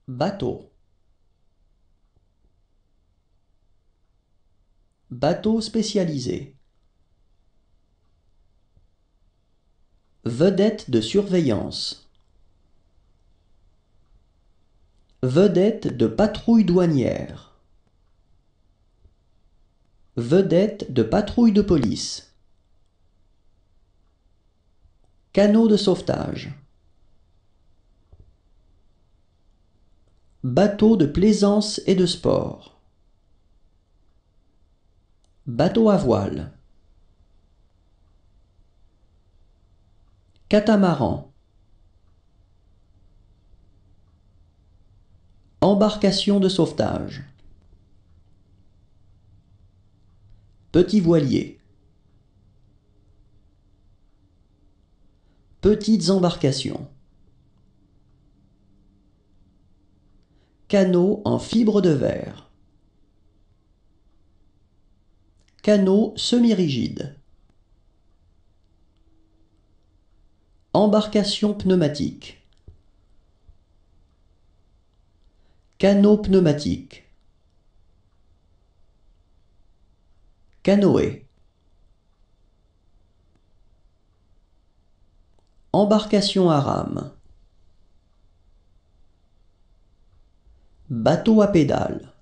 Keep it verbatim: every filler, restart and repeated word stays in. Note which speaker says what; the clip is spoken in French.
Speaker 1: Bateau. Bateau spécialisé. Vedette de surveillance. Vedette de patrouille douanière. Vedette de patrouille de police. Canot de sauvetage. Bateau de plaisance et de sport. Bateau à voile. Catamaran. Embarcation de sauvetage. Petit voilier. Petites embarcations. Canot en fibre de verre. Canot semi-rigide. Embarcation pneumatique. Canot pneumatique. Canoë. Embarcation à rame. Bateau à pédales.